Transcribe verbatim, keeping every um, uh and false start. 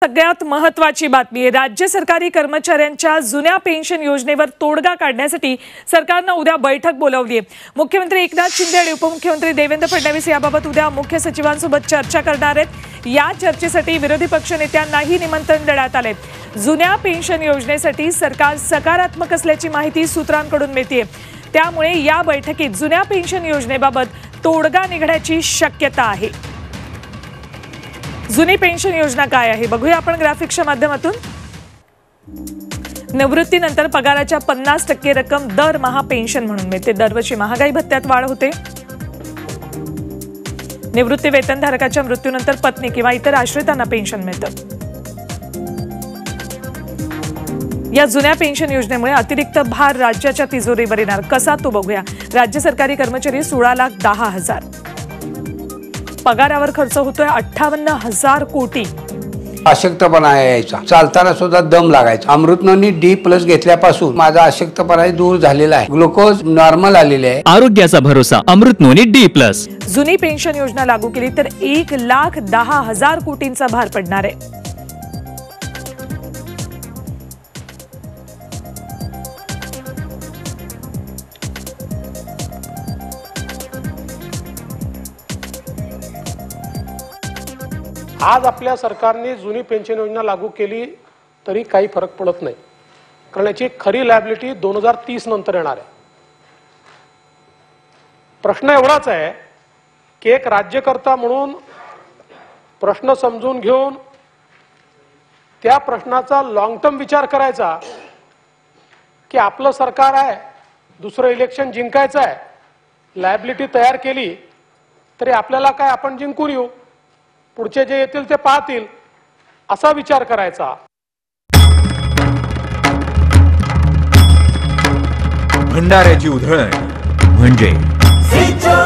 सगळ्यात महत्त्वाची बातमी, राज्य सरकारी कर्मचाऱ्यांच्या जुन्या पेन्शन योजनेवर तोडगा काढण्यासाठी सरकारने उद्या बैठक बोलावली आहे। मुख्यमंत्री एकनाथ शिंदे आणि उपमुख्यमंत्री देवेंद्र फडणवीस याबाबत उद्या मुख्य सचिवांसोबत चर्चा करणार आहेत। या चर्चेसाठी विरोधी पक्षनेत्यांनाही निमंत्रण देण्यात आले। जुन्या पेन्शन योजनेसाठी सरकार सकारात्मक असल्याची माहिती सूत्रांकडून मिळते। त्यामुळे या बैठकीत जुन्या पेन्शन योजनेबाबत तोडगा निघण्याची शक्यता आहे। जुनी पेन्शन योजना काय आहे बघूया आपण ग्राफिक्सच्या माध्यमातून। निवृत्तीनंतर पगाराच्या पन्नास टक्के रक्कम दरमहा पेन्शन म्हणून मिळते। दरवर्षी महागाई भत्त्यात वाढ होते। निवृत्ती वेतनधारकाच्या मृत्यूनंतर पत्नी किंवा इतर आश्रितांना पेन्शन मिळतं। या जुन्या पेन्शन योजनेमुळे अतिरिक्त भार राज्याच्या तिजोरीवर येणार, कसा तो बघूया। राज्य सरकारी कर्मचारी सोळा लाख दहा हजार, पगारावर खर्च होतोय अठ्ठावन्न हजार कोटी। अशक्तपणा यायचा, चालताना सुद्धा दम लागायचा। अमृतनोनी डी प्लस घेतल्यापासून माझा अशक्तपणा दूर झालेला आहे, ग्लुकोज नॉर्मल आलेले आहे। आरोग्याचा भरोसा अमृतनोनी डी प्लस। जुनी पेन्शन योजना लागू केली तर एक लाख दहा हजार कोटींचा भार पडणार आहे। आज आपल्या सरकारने जुनी पेन्शन योजना लागू केली तरी काही फरक पडत नाही, कारण याची खरी लायबिलिटी दोन हजार तीस नंतर येणार आहे। प्रश्न एवढाच आहे की एक राज्यकर्ता म्हणून प्रश्न समजून घेऊन त्या प्रश्नाचा लॉंग टर्म विचार करायचा की आपलं सरकार आहे, दुसरं इलेक्शन जिंकायचं आहे, लायबिलिटी तयार केली तरी आपल्याला काय आपण जिंकून येऊ, पुढचे जे येतील ते पाहतील, असा विचार करायचा। भंडाऱ्याची उधळण म्हणजे